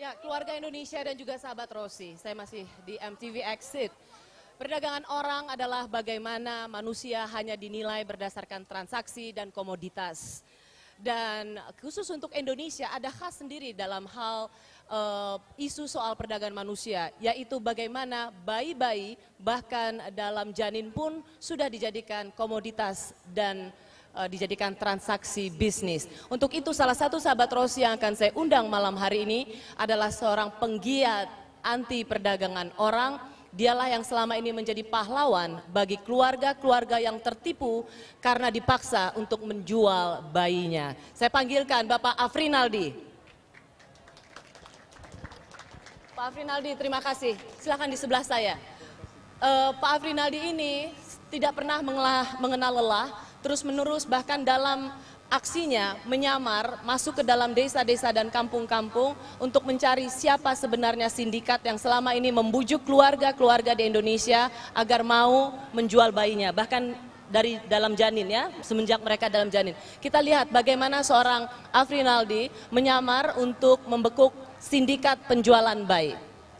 Ya, keluarga Indonesia dan juga sahabat Rosi, saya masih di MTV Exit. Perdagangan orang adalah bagaimana manusia hanya dinilai berdasarkan transaksi dan komoditas. Dan khusus untuk Indonesia ada khas sendiri dalam hal isu soal perdagangan manusia, yaitu bagaimana bayi-bayi bahkan dalam janin pun sudah dijadikan komoditas dan dijadikan transaksi bisnis. Untuk itu salah satu sahabat Rosi yang akan saya undang malam hari ini adalah seorang penggiat anti perdagangan orang. Dialah yang selama ini menjadi pahlawan bagi keluarga-keluarga yang tertipu karena dipaksa untuk menjual bayinya. Saya panggilkan Bapak Afrinaldi. Pak Afrinaldi, terima kasih. Silakan di sebelah saya. Pak Afrinaldi ini tidak pernah mengenal lelah, terus-menerus bahkan dalam aksinya menyamar masuk ke dalam desa-desa dan kampung-kampung untuk mencari siapa sebenarnya sindikat yang selama ini membujuk keluarga-keluarga di Indonesia agar mau menjual bayinya, bahkan dari dalam janin ya, semenjak mereka dalam janin. Kita lihat bagaimana seorang Afrinaldi menyamar untuk membekuk sindikat penjualan bayi.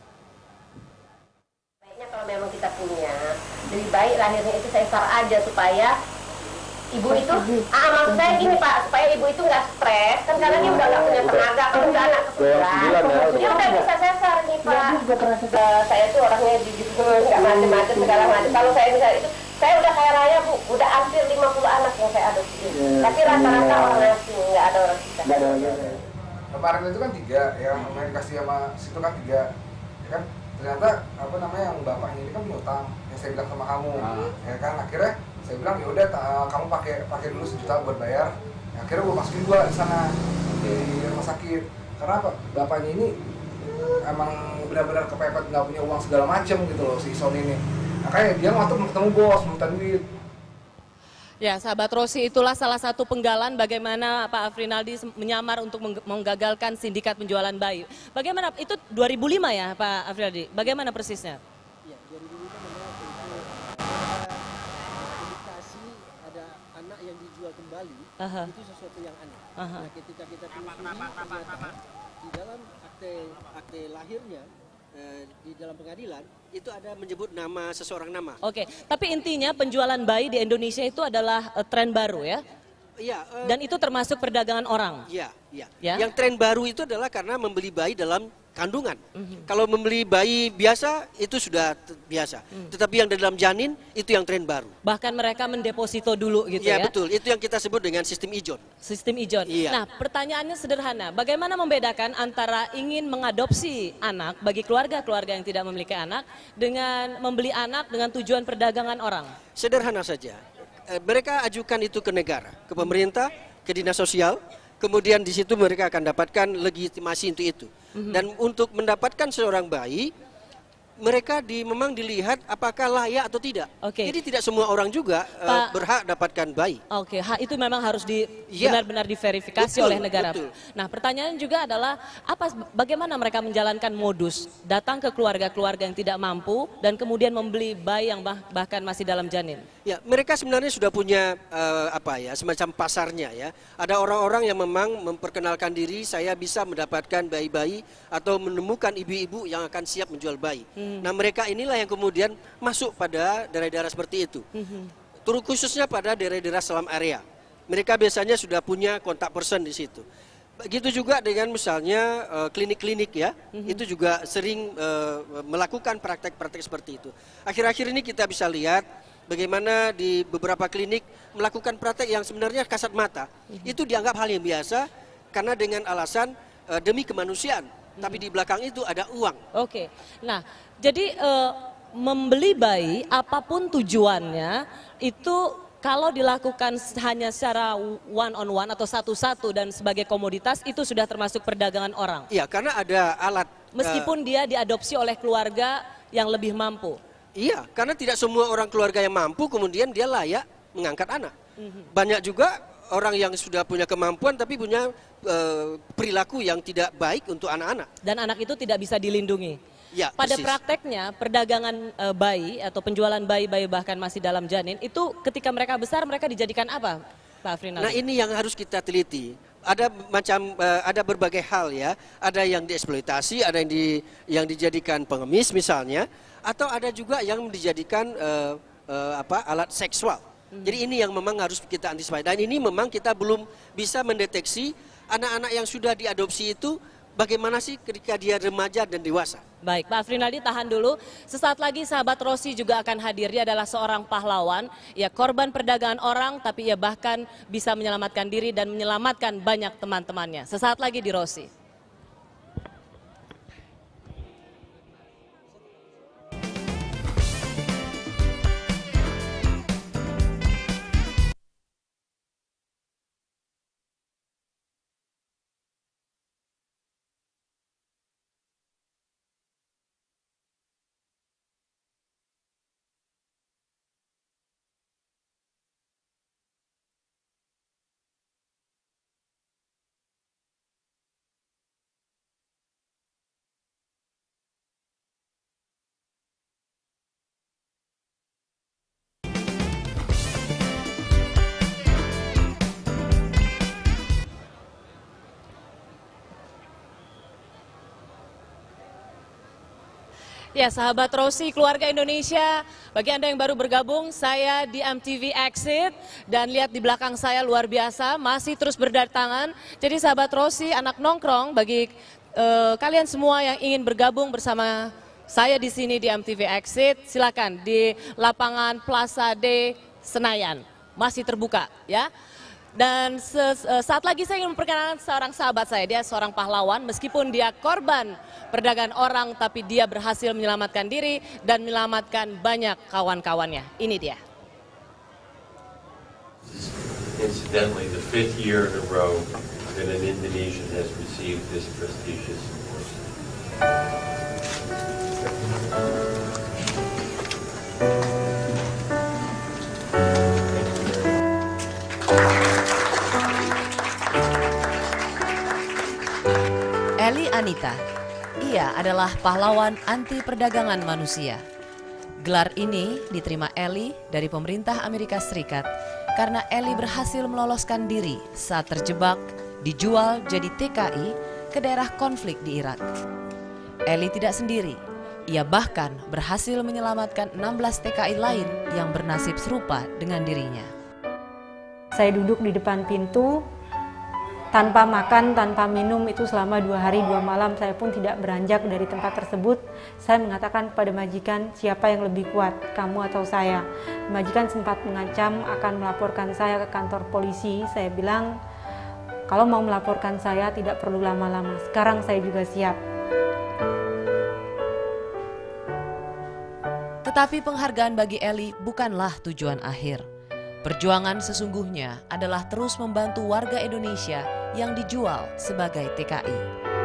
Baiknya kalau memang kita punya, lebih baik lahirnya itu sesar aja supaya ibu itu, maksud saya gini Pak, supaya ibu itu nggak stres, kan karena dia udah nggak punya tenaga, kalau udah anak keseluruhan, dia udah bisa sesar nih Pak. Saya tuh orangnya nggak macem-macem segala macem. Kalau saya bisa itu, saya udah kaya raya Bu, udah hampir 50 anak yang saya adopsi. Tapi rata-rata orang asing, nggak ada orang kita. Kemarin itu kan 3, ya main kasih sama situ kan 3, ya kan ternyata apa namanya yang bapaknya ini kan punya utang, yang saya bilang sama kamu, ya kan akhirnya saya bilang ya udah kamu pakai dulu 1 juta buat bayar, ya, akhirnya gue masukin gue di sana di rumah sakit. Karena apa, bapaknya ini emang benar-benar kepepet, nggak punya uang segala macem gitu loh si Son ini, makanya dia ngotot mau ketemu bos, minta duit. Ya, sahabat Rosi, itulah salah satu penggalan bagaimana Pak Afrinaldi menyamar untuk menggagalkan sindikat penjualan bayi. Bagaimana, itu 2005 ya Pak Afrinaldi, bagaimana persisnya? Ya, 2005 memang itu indikasi ada anak yang dijual kembali, itu sesuatu yang aneh. Nah, ketika kita telusuri ternyata di dalam akte lahirnya, di dalam pengadilan itu ada menyebut nama seseorang nama. Oke, tapi intinya penjualan bayi di Indonesia itu adalah tren baru ya? Iya. Dan itu termasuk perdagangan orang? Iya, iya. Ya? Yang tren baru itu adalah karena membeli bayi dalam kandungan. Kalau membeli bayi biasa itu sudah biasa. Tetapi yang dalam janin itu yang tren baru. Bahkan mereka mendeposito dulu gitu ya? Iya betul, itu yang kita sebut dengan sistem ijon. Sistem ijon. Iya. Nah, pertanyaannya sederhana, bagaimana membedakan antara ingin mengadopsi anak bagi keluarga-keluarga yang tidak memiliki anak dengan membeli anak dengan tujuan perdagangan orang? Sederhana saja. Mereka ajukan itu ke negara, ke pemerintah, ke dinas sosial. Kemudian di situ mereka akan dapatkan legitimasi untuk itu. Dan untuk mendapatkan seorang bayi, mereka memang dilihat apakah layak atau tidak. Jadi tidak semua orang juga berhak dapatkan bayi. Oke, hak itu memang harus benar-benar diverifikasi Betul, oleh negara. betul. Nah, pertanyaan juga adalah bagaimana mereka menjalankan modus datang ke keluarga-keluarga yang tidak mampu dan kemudian membeli bayi yang bahkan masih dalam janin. Ya, mereka sebenarnya sudah punya semacam pasarnya ya. Ada orang-orang yang memang memperkenalkan diri, saya bisa mendapatkan bayi-bayi atau menemukan ibu-ibu yang akan siap menjual bayi. Nah, mereka inilah yang kemudian masuk pada daerah-daerah seperti itu. Khususnya pada daerah-daerah slum area. Mereka biasanya sudah punya kontak person di situ. Begitu juga dengan misalnya klinik-klinik ya, itu juga sering melakukan praktek-praktek seperti itu. Akhir-akhir ini kita bisa lihat bagaimana di beberapa klinik melakukan praktek yang sebenarnya kasat mata. Itu dianggap hal yang biasa karena dengan alasan demi kemanusiaan. Tapi di belakang itu ada uang. Oke, nah jadi membeli bayi apapun tujuannya itu kalau dilakukan hanya secara one on one atau satu-satu dan sebagai komoditas itu sudah termasuk perdagangan orang. Iya, karena ada alat. Meskipun dia diadopsi oleh keluarga yang lebih mampu. Iya, karena tidak semua orang keluarga yang mampu kemudian dia layak mengangkat anak. Banyak juga orang yang sudah punya kemampuan tapi punya perilaku yang tidak baik untuk anak-anak. Dan anak itu tidak bisa dilindungi. Ya, pada persis. prakteknya perdagangan bayi atau penjualan bayi-bayi bahkan masih dalam janin itu ketika mereka besar mereka dijadikan apa, Pak Afrinaldi? Nah ini yang harus kita teliti. ada berbagai hal ya. Ada yang dieksploitasi, ada yang dijadikan pengemis misalnya, atau ada juga yang dijadikan alat seksual. Jadi ini yang memang harus kita antisipasi. Dan ini memang kita belum bisa mendeteksi anak-anak yang sudah diadopsi itu bagaimana sih ketika dia remaja dan dewasa. Baik, Pak Afrinaldi tahan dulu. Sesaat lagi sahabat Rosi juga akan hadir. Dia adalah seorang pahlawan, ia korban perdagangan orang, tapi ia bahkan bisa menyelamatkan diri dan menyelamatkan banyak teman-temannya. Sesaat lagi di Rosi. Ya, sahabat Rosi, keluarga Indonesia, bagi Anda yang baru bergabung, saya di MTV Exit, dan lihat di belakang saya luar biasa, masih terus berdatangan. Jadi sahabat Rosi, anak nongkrong, bagi kalian semua yang ingin bergabung bersama saya di sini di MTV Exit, silakan di lapangan Plaza D Senayan, masih terbuka ya. Dan saat lagi saya ingin memperkenalkan seorang sahabat saya, dia seorang pahlawan, meskipun dia korban perdagangan orang, tapi dia berhasil menyelamatkan diri dan menyelamatkan banyak kawan-kawannya. Ini dia. Incidentally, the 5th year in a row that an Indonesian has received this prestigious award. Eli Anita, ia adalah pahlawan anti perdagangan manusia. Gelar ini diterima Eli dari pemerintah Amerika Serikat karena Eli berhasil meloloskan diri saat terjebak dijual jadi TKI ke daerah konflik di Irak. Eli tidak sendiri, ia bahkan berhasil menyelamatkan 16 TKI lain yang bernasib serupa dengan dirinya. Saya duduk di depan pintu, tanpa makan, tanpa minum itu selama 2 hari 2 malam. Saya pun tidak beranjak dari tempat tersebut. Saya mengatakan kepada majikan, siapa yang lebih kuat, kamu atau saya? Majikan sempat mengancam akan melaporkan saya ke kantor polisi. Saya bilang, kalau mau melaporkan saya tidak perlu lama-lama, sekarang saya juga siap. Tetapi penghargaan bagi Eli bukanlah tujuan akhir. Perjuangan sesungguhnya adalah terus membantu warga Indonesia yang dijual sebagai TKI.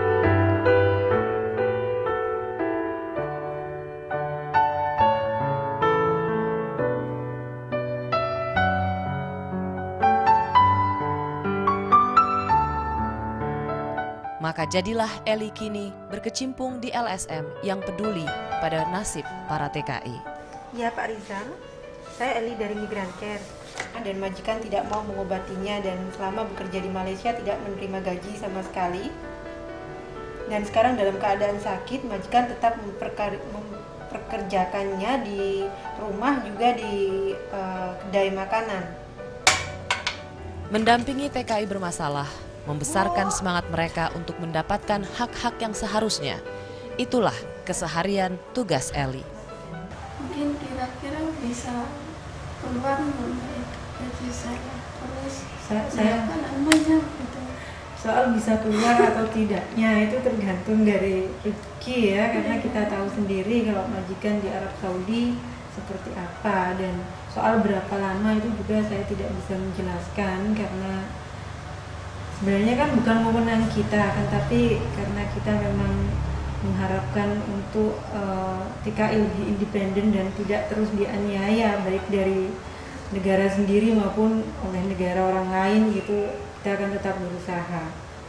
Maka jadilah Eli kini berkecimpung di LSM yang peduli pada nasib para TKI. Ya Pak Rizal, saya Eli dari Migran Care. Dan majikan tidak mau mengobatinya dan selama bekerja di Malaysia tidak menerima gaji sama sekali. Dan sekarang dalam keadaan sakit, majikan tetap memperkerjakannya di rumah juga di kedai makanan. Mendampingi TKI bermasalah, membesarkan semangat mereka untuk mendapatkan hak-hak yang seharusnya. Itulah keseharian tugas Eli. Mungkin kira-kira bisa keluar mengenai gaji saya, terus saya kan namanya gitu. Soal bisa keluar atau tidaknya itu tergantung dari rezeki ya, karena kita tahu sendiri kalau majikan di Arab Saudi seperti apa, dan soal berapa lama itu juga saya tidak bisa menjelaskan karena sebenarnya kan bukan wewenang kita, kan, tapi karena kita memang mengharapkan untuk TKI lebih independen dan tidak terus dianiaya baik dari negara sendiri maupun oleh negara orang lain gitu, kita akan tetap berusaha.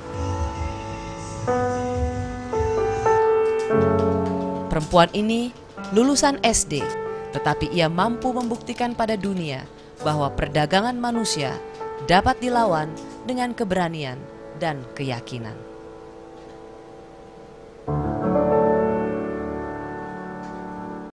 Perempuan ini lulusan SD, tetapi ia mampu membuktikan pada dunia bahwa perdagangan manusia dapat dilawan dengan keberanian dan keyakinan.